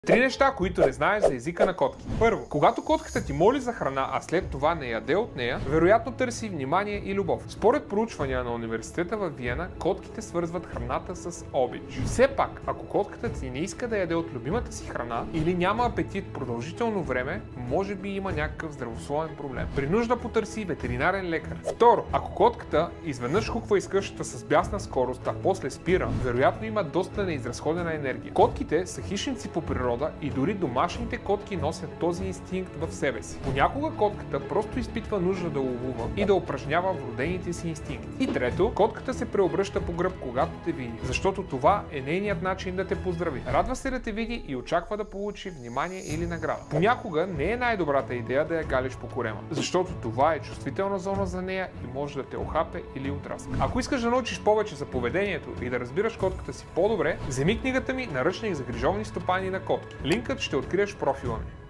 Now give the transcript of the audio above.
Три неща, които не знаеш за езика на котки. Първо, когато котката ти моли за храна, а след това не яде от нея, вероятно търси внимание и любов. Според проучвания на университета във Виена, котките свързват храната с обич. Все пак, ако котката ти не иска да яде от любимата си храна или няма апетит продължително време, може би има някакъв здравословен проблем. При нужда потърси ветеринарен лекар. Второ, ако котката изведнъж хуква из къщата с бясна скорост, а после спира, вероятно има доста неизразходена енергия. Котките са хищници по природа и дори домашните котки носят този инстинкт в себе си. Понякога котката просто изпитва нужда да ловува и да упражнява вродените си инстинкти. И трето, котката се преобръща по гръб, когато те види, защото това е нейният начин да те поздрави. Радва се да те види и очаква да получи внимание или награда. Понякога не е най-добрата идея да я галиш по корема, защото това е чувствителна зона за нея и може да те охапе или отраска. Ако искаш да научиш повече за поведението и да разбираш котката си по-добре, вземи книгата ми "Наръчник за грижовни стопани на котки". Линкът ще откриеш в профила ми.